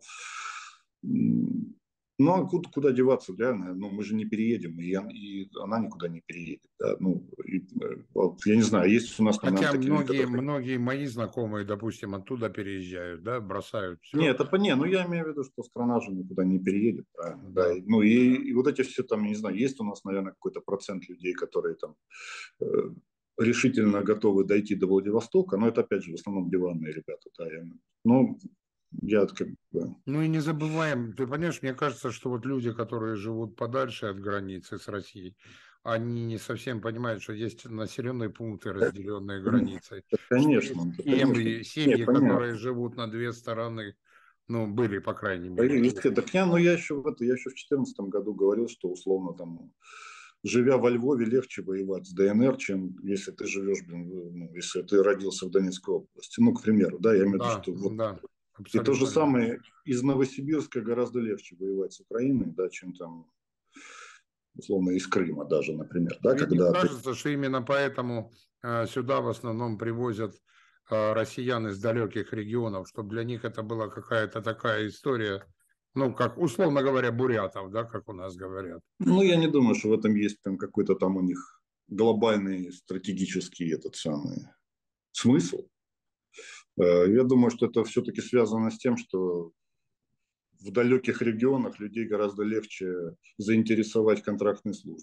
ну, а куда, куда деваться, реально? Ну, мы же не переедем, и, я, и она никуда не переедет. Да? Ну, и, вот, я не знаю, есть у нас, наверное, Хотя такие люди, многие, которые... многие мои знакомые, допустим, оттуда переезжают, да, бросают Не, все. это по не, ну я имею в виду, что страна же никуда не переедет, правильно, да, Да. и, ну и, и вот эти все там, я не знаю, есть у нас, наверное, какой-то процент людей, которые там э, решительно готовы дойти до Владивостока, но это, опять же, в основном диванные ребята, да, я, ну, я как бы... Ну и не забываем, ты понимаешь, мне кажется, что вот люди, которые живут подальше от границы с Россией, они не совсем понимают, что есть населенные пункты, разделенные границей, Да, что конечно, есть да, конечно. семьи, Не, семьи, которые понятно. живут на две стороны, ну, были, по крайней Да, мере. и- Так я, ну, я еще в это, я еще в четырнадцатом году говорил, что условно там, живя во Львове, легче воевать с ДНР, чем если ты живешь, блин, в- ну, если ты родился в Донецкой области. Ну, к примеру, да, я имею в виду, Да, что вот да, и то же абсолютно верно. самое из Новосибирска гораздо легче воевать с Украиной, да, чем там, условно, из Крыма даже, например, да, Тебе не когда ты... кажется, что именно поэтому э, сюда в основном привозят э, россиян из далеких регионов, чтобы для них это была какая-то такая история, ну, как, условно говоря, бурятов, да, как у нас говорят. Ну, я не думаю, что в этом есть там какой-то там у них глобальный стратегический этот самый смысл. Э, Я думаю, что это все-таки связано с тем, что в далеких регионах людей гораздо легче заинтересовать контрактной службой.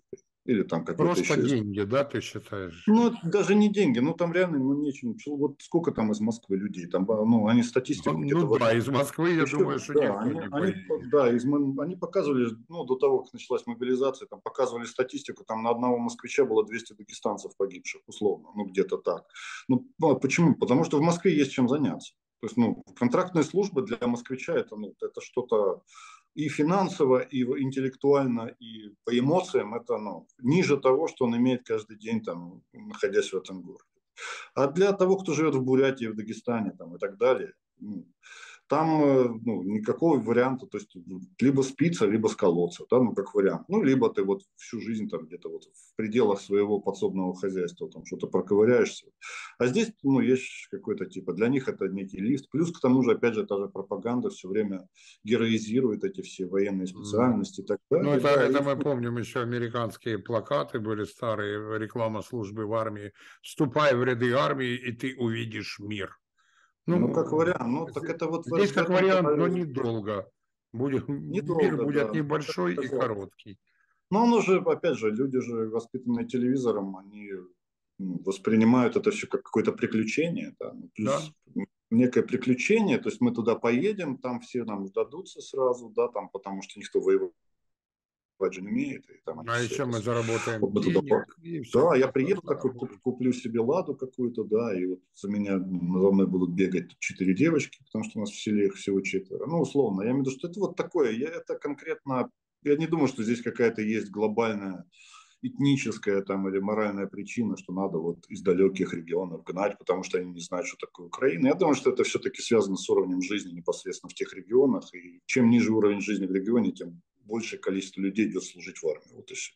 или там какой-то Просто еще из... деньги, да, ты считаешь? Ну, это даже не деньги, ну, там реально, ну, нечем. Вот сколько там из Москвы людей, там, ну, они статистику Ну где-то да, вот из Москвы, я еще, думаю, что да, никто они, не они, поедет. да, из, Мон- они показывали, ну, до того, как началась мобилизация, там показывали статистику, там на одного москвича было двести дагестанцев погибших, условно, ну, где-то так. Ну, ну, а почему? Потому что в Москве есть чем заняться. То есть, ну, контрактная служба для москвича это, ну, это что-то и финансово, и интеллектуально, и по эмоциям это, ну, ниже того, что он имеет каждый день, там, находясь в этом городе. А для того, кто живет в Бурятии, в Дагестане там, и так далее, ну, там э, ну, никакого варианта, то есть либо спиться, либо сколоться, да, ну как вариант. Ну, либо ты вот всю жизнь там где-то вот в пределах своего подсобного хозяйства там что-то проковыряешься. А здесь, ну, есть какой-то типа, для них это некий лист. Плюс к тому же, опять же, та же пропаганда все время героизирует эти все военные Да. специальности и так Ну, далее, это, да. это И, мы помним, еще американские плакаты были старые, реклама службы в армии. Вступай в ряды армии, и ты увидишь мир. ну, как Ну, вариант, ну, так здесь, это вот в, здесь в как этом вариант, но недолго. Будет, мир недолго, будет да. небольшой и короткий. Но он уже, опять же, люди же, воспитанные телевизором, они ну, воспринимают это все как какое-то приключение. Да? Ну, Да. плюс некое приключение, то есть мы туда поедем, там все нам сдадутся сразу, да, там, потому что никто воевать же не умеет, и там они А все еще это... мы заработаем Вот мы туда... денег, и все Да, я хорошо приеду, с нами такой, куп- будет. куплю себе ладу какую-то, да, и вот за меня, ну, за мной будут бегать четыре девочки, потому что у нас в селе их всего четверо. Ну, условно, я имею в виду, что это вот такое, я, это конкретно, я не думаю, что здесь какая-то есть глобальная этническая там или моральная причина, что надо вот из далеких регионов гнать, потому что они не знают, что такое Украина. Я думаю, что это все-таки связано с уровнем жизни непосредственно в тех регионах. И чем ниже уровень жизни в регионе, тем большее количество людей идет служить в армию. Вот и все.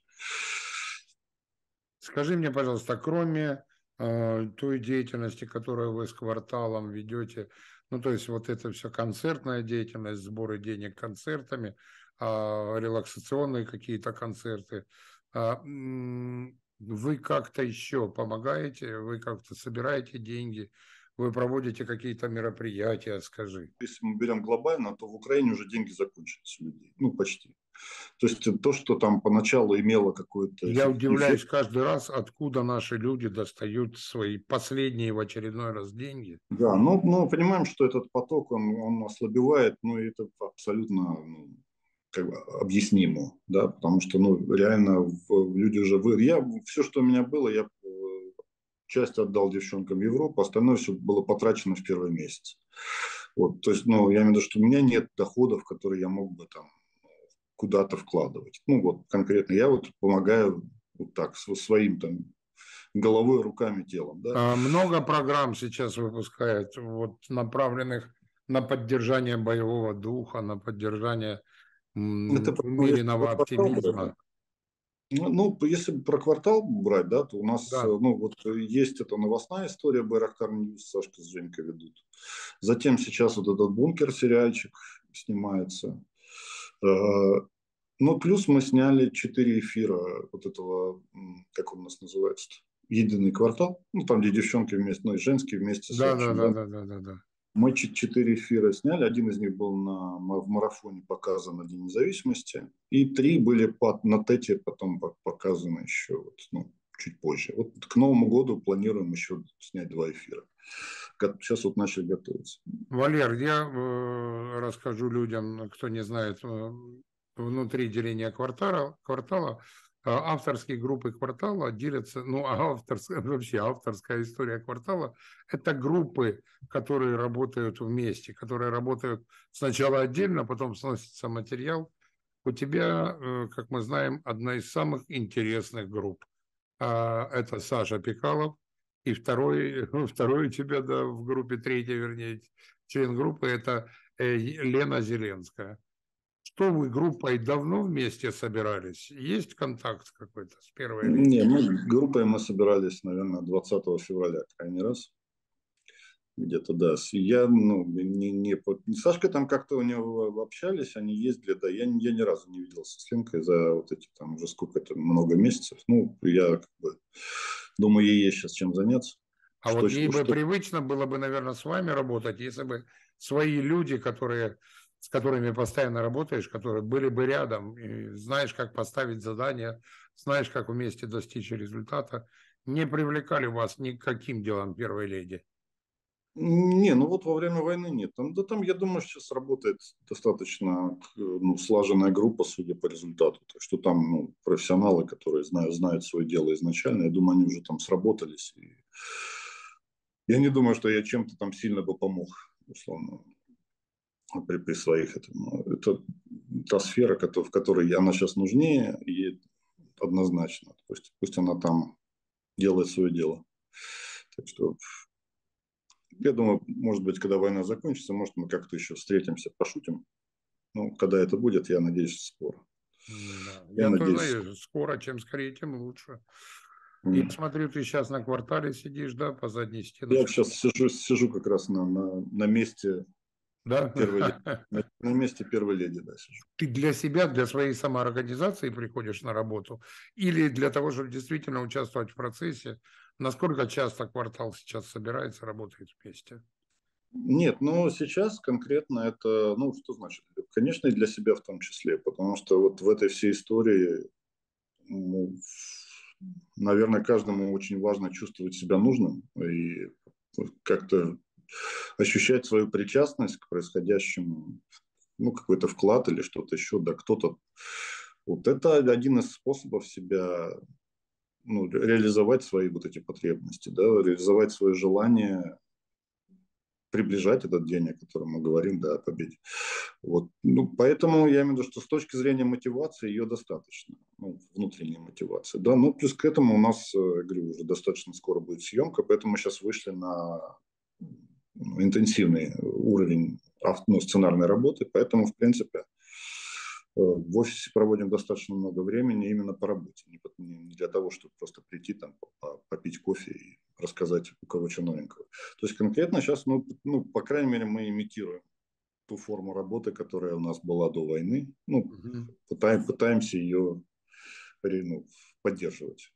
Скажи мне, пожалуйста, кроме э, той деятельности, которую вы с кварталом ведете, ну, то есть вот это все концертная деятельность, сборы денег концертами, э, релаксационные какие-то концерты, э, вы как-то еще помогаете, вы как-то собираете деньги, вы проводите какие-то мероприятия, скажи. Если мы берем глобально, то в Украине уже деньги закончились у людей. Ну, почти. То есть то, что там поначалу имело какой-то Я эффект. удивляюсь каждый раз, откуда наши люди достают свои последние в очередной раз деньги. Да, но, но понимаем, что этот поток, он, он ослабевает, ну, и это абсолютно ну, как бы объяснимо, да, потому что, ну, реально в- люди уже... Вы... Я, все, что у меня было, я э, часть отдал девчонкам Европы, остальное все было потрачено в первый месяц. Вот, то есть, ну, я имею в виду, что у меня нет доходов, которые я мог бы там куда-то вкладывать. Ну, вот конкретно я вот помогаю вот так, своим там головой, руками, телом, да. А, много программ сейчас выпускают, вот, направленных на поддержание боевого духа, на поддержание Это м, ну, если про умеренного квартал брать, да. оптимизма. Ну, ну, если про квартал брать, да, то у нас, э, Да. ну, вот э, есть эта новостная история, Байрактар Ньюс, Сашка с Женькой ведут. Затем сейчас вот этот бункер сериальчик снимается. Э, Ну, плюс мы сняли четыре эфира вот этого, м, как он у нас называется, единый квартал, ну, там, где девчонки вместе, ну, и женские вместе с Да, да, общим, да, да. да, да, да, да. Мы чет- четыре эфира сняли, один из них был на, в марафоне показан на День независимости, и три были по, на ТЭТе потом по- показаны еще вот, ну, чуть позже. Вот к Новому году планируем еще снять два эфира. Го- Сейчас вот начали готовиться. Валер, я э, расскажу людям, кто не знает, э, внутри деления квартала, квартала э, авторские группы квартала делятся, ну, а авторская, вообще авторская история квартала – это группы, которые работают вместе, которые работают сначала отдельно, потом сносится материал. У тебя, э, как мы знаем, одна из самых интересных групп. А, это Саша Пикалов. И второй, второй у тебя, да, в группе, третий, вернее, член группы, это э, Лена Зеленская. Что вы группой давно вместе собирались? Есть контакт какой-то с первой леди? Не, мы группой мы собирались, наверное, двадцатого февраля крайний раз. Где-то, да. С- Я, ну, не, не, по- Сашка там как-то у него общались, они ездили, да. Я, я ни разу не виделся с Ленкой за вот эти там уже сколько-то, много месяцев. Ну, я как бы думаю, ей есть сейчас чем заняться. А Что, вот ей что, бы что привычно было бы, наверное, с вами работать, если бы свои люди, которые с которыми постоянно работаешь, которые были бы рядом, и знаешь, как поставить задание, знаешь, как вместе достичь результата, не привлекали вас ни к каким делам первой леди? Не, ну вот во время войны нет. Там, да там, я думаю, сейчас работает достаточно ну, слаженная группа, судя по результату. Так что там ну, профессионалы, которые знают, знают свое дело изначально, я думаю, они уже там сработались. И я не думаю, что я чем-то там сильно бы помог, условно, при, при своих. Это, ну, это та сфера, в которой она сейчас нужнее, и однозначно. Пусть, пусть она там делает свое дело. Так что я думаю, может быть, когда война закончится, может, мы как-то еще встретимся, пошутим. Ну, когда это будет, я надеюсь, скоро. Да. Я Я тоже надеюсь. надеюсь, скоро, чем скорее, тем лучше. Я м, смотрю, ты сейчас на квартале сидишь, да, по задней Я стеночке. сейчас сижу, сижу как раз на, на, на месте Да? первой леди. На, на месте первой леди, да, сижу. Ты для себя, для своей самоорганизации приходишь на работу или для того, чтобы действительно участвовать в процессе? Насколько часто квартал сейчас собирается, работает вместе? Нет, но сейчас конкретно это, ну, что значит? Конечно, и для себя в том числе, потому что вот в этой всей истории, ну, наверное, каждому очень важно чувствовать себя нужным и как-то ощущать свою причастность к происходящему, ну, какой-то вклад или что-то еще, да, кто-то. Вот это один из способов себя, ну, реализовать свои вот эти потребности, да, реализовать свое желание приближать этот день, о котором мы говорим, да, о победе. Вот. Ну, поэтому я имею в виду, что с точки зрения мотивации ее достаточно, ну, внутренней мотивации. Да, ну, плюс к этому у нас, я говорю, уже достаточно скоро будет съемка, поэтому мы сейчас вышли на ну, интенсивный уровень ну, сценарной работы, поэтому, в принципе, в офисе проводим достаточно много времени именно по работе, не для того, чтобы просто прийти там попить кофе и рассказать, у кого что новенького. То есть конкретно сейчас, ну, ну, по крайней мере, мы имитируем ту форму работы, которая у нас была до войны. Ну, Мгм. пытаем, пытаемся ее ну, поддерживать.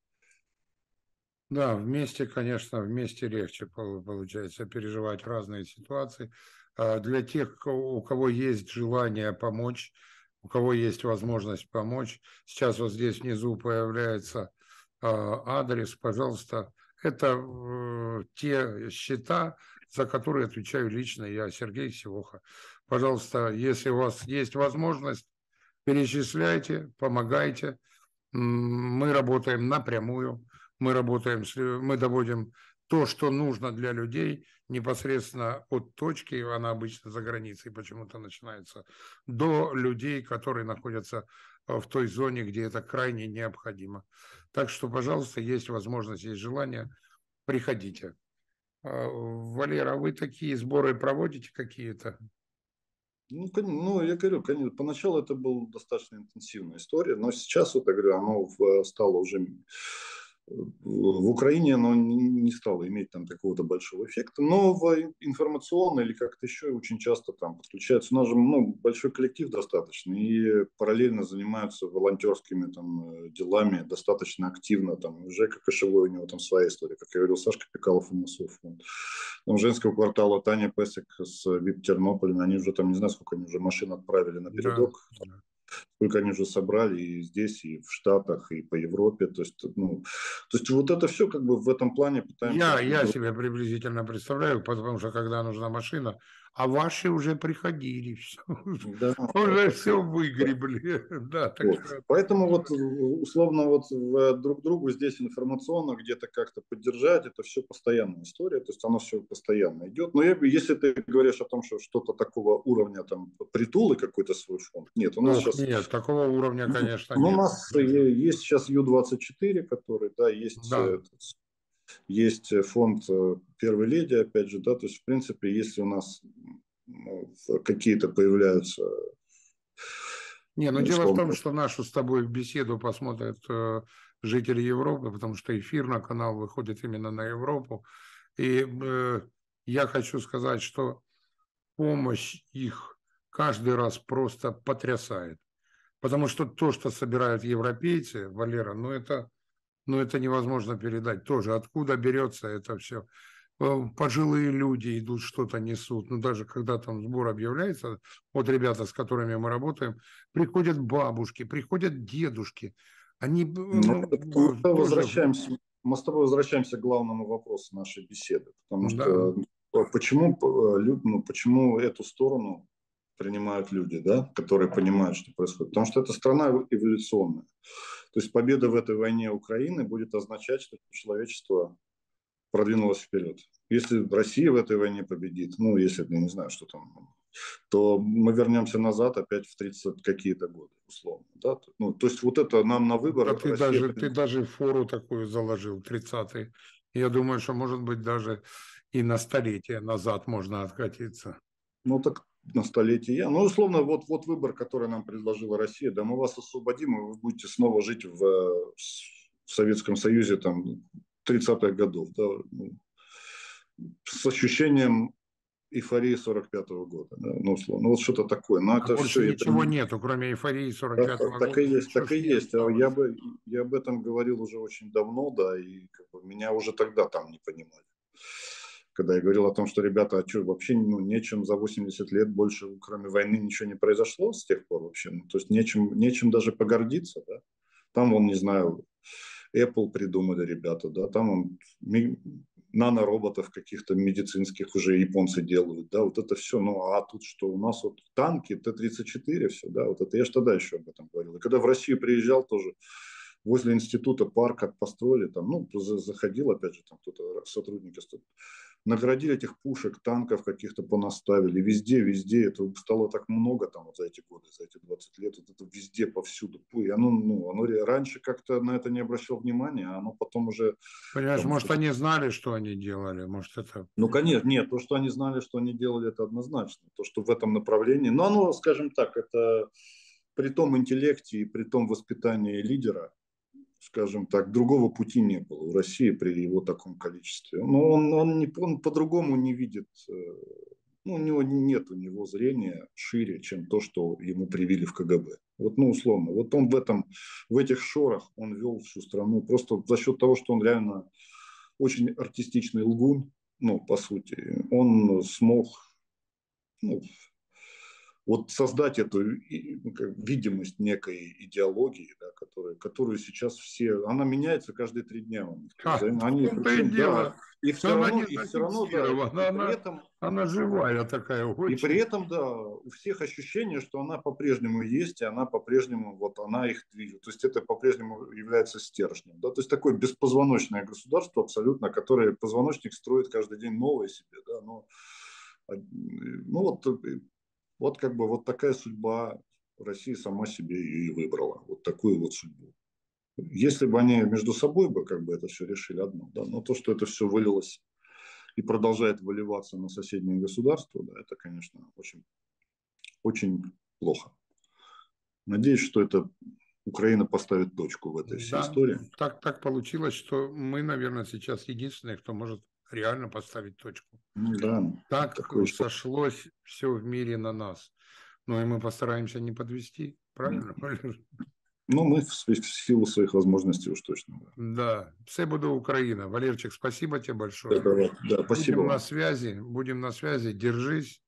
Да, вместе, конечно, вместе легче получается переживать разные ситуации. А для тех, у кого есть желание помочь, у кого есть возможность помочь, сейчас вот здесь внизу появляется адрес, пожалуйста, это э, те счета, за которые отвечаю лично я, Сергей Сивоха. Пожалуйста, если у вас есть возможность, перечисляйте, помогайте. Мы работаем напрямую, мы работаем, мы доводим то, что нужно для людей, непосредственно от точки, она обычно за границей почему-то начинается, до людей, которые находятся в той зоне, где это крайне необходимо. Так что, пожалуйста, есть возможность, есть желание, приходите. Валера, вы такие сборы проводите какие-то? Ну, ну, я говорю, конечно, поначалу это была достаточно интенсивная история, но сейчас, вот, я говорю, оно стало уже в Украине оно не стало иметь там какого-то большого эффекта, но в информационно или как-то еще очень часто там подключаются. У нас же ну, большой коллектив достаточно, и параллельно занимаются волонтерскими там делами достаточно активно. Там Жека Кошевой, у него там своя история, как я говорил, Сашка Пекалов и Масов. Там женского квартала Таня Песик с ВИП Тернополя, они уже там, не знаю, сколько они уже машин отправили на Да. передок. Сколько они уже собрали и здесь, и в Штатах, и по Европе. То есть, ну, то есть вот это все как бы в этом плане пытаемся Я, друг я друга. себе приблизительно представляю, потому что когда нужна машина, а ваши уже приходили, все, Да, уже это, все выгребли. Да, так вот. что это... Поэтому вот условно вот в друг другу здесь информационно где-то как-то поддержать, это все постоянная история, то есть оно все постоянно идет. Но я, если ты говоришь о том, что что-то такого уровня там притулы какой-то свой фонд, нет, у нас Ох, сейчас нет, такого уровня, конечно, ну, у нет. нас есть сейчас Ю двадцать четыре, который, да, есть Да. есть фонд первой леди, опять же, да, то есть, в принципе, если у нас ну, какие-то появляются, Не, но дело в условно, том, что нашу с тобой беседу посмотрят э, жители Европы, потому что эфир на канал выходит именно на Европу. И э, я хочу сказать, что помощь их каждый раз просто потрясает. Потому что то, что собирают европейцы, Валера, ну это, ну это невозможно передать тоже. Откуда берется это все? пожилые люди идут, что-то несут. Ну, даже когда там сбор объявляется, вот ребята, с которыми мы работаем, приходят бабушки, приходят дедушки. Они, Ну, ну, мы тоже... возвращаемся, мы с тобой возвращаемся к главному вопросу нашей беседы. Потому Да. что почему, ну, почему эту сторону принимают люди, да, которые понимают, что происходит? Потому что это страна эволюционная. То есть победа в этой войне Украины будет означать, что человечество продвинулось вперед. Если Россия в этой войне победит, ну, если, я не знаю, что там, то мы вернемся назад опять в тридцать какие-то годы, условно. Да? Ну, то есть вот это нам на выбор Да ты Россия... даже, ты даже фору такую заложил, тридцатый. Я думаю, что, может быть, даже и на столетие назад можно откатиться. Ну, так на столетие. Ну, условно, вот, вот выбор, который нам предложила Россия. Да, мы вас освободим, и вы будете снова жить в, в Советском Союзе там тридцатых годов. Да, с ощущением эйфории сорок пятого года. Да, ну, условно. Ну, вот что-то такое. Но А это больше все... ничего Это... нету, кроме эйфории сорок Так, пятого так и года. есть, Что так ж и не есть. А Я, осталось? бы, я об этом говорил уже очень давно, да, и как бы, меня уже тогда там не понимали. Когда я говорил о том, что, ребята, а что, вообще ну, нечем за восемьдесят лет больше, кроме войны, ничего не произошло с тех пор вообще. Ну, то есть нечем, нечем даже погордиться, да. Там, он, не знаю, Apple придумали ребята, да, там он нанороботов каких-то медицинских уже японцы делают, да, вот это все, ну, а тут что, у нас вот танки, Т тридцать четыре, все, да, вот это, я же тогда еще об этом говорил. И когда в Россию приезжал тоже, возле института парк построили, там, ну, заходил, опять же, там кто-то, сотрудники, наградили этих пушек, танков каких-то понаставили, везде, везде, это стало так много там вот за эти годы, за эти двадцать лет, вот это везде, повсюду, и оно, ну, оно раньше как-то на это не обращал внимания, а оно потом уже... Понимаешь, Там, может, они знали, что они делали, может, это... ну, конечно, нет, то, что они знали, что они делали, это однозначно, то, что в этом направлении, но оно, скажем так, это при том интеллекте и при том воспитании лидера, скажем так, другого пути не было у России при его таком количестве. Но он, он, не, он по-другому не видит, ну, у него нет у него зрения шире, чем то, что ему привили в Ка Гэ Бэ. Вот, ну, условно, вот он в этом, в этих шорах он вел всю страну просто за счет того, что он реально очень артистичный лгун, ну, по сути, он смог, ну, вот создать эту видимость некой идеологии, да, которая, которую сейчас все, она меняется каждые три дня у них. А, Они, в том-то и причем, да, дело, и что все она равно, не и все равно, да, и, и зафиксирована, при она, этом, она живая такая, и при очень. этом, да, у всех ощущение, что она по-прежнему есть, и она по-прежнему, вот она их движет. То есть это по-прежнему является стержнем. Да? То есть такое беспозвоночное государство абсолютно, которое позвоночник строит каждый день новое себе. Да? Но, ну вот, вот как бы вот такая судьба России сама себе и выбрала. Вот такую вот судьбу. Если бы они между собой бы как бы это все решили одно, да, но то, что это все вылилось и продолжает выливаться на соседние государства, да, это, конечно, очень, очень плохо. Надеюсь, что это Украина поставит точку в этой всей Да, истории. так, так получилось, что мы, наверное, сейчас единственные, кто может реально поставить точку. Ну, да, Так такое еще. сошлось все в мире на нас. Ну и мы постараемся не подвести, правильно? Ну, мы в, в силу своих возможностей уж точно. Да, да. Все буду Украина. Валерчик, спасибо тебе большое. да, да, спасибо Будем на вам. связи, будем на связи. Держись.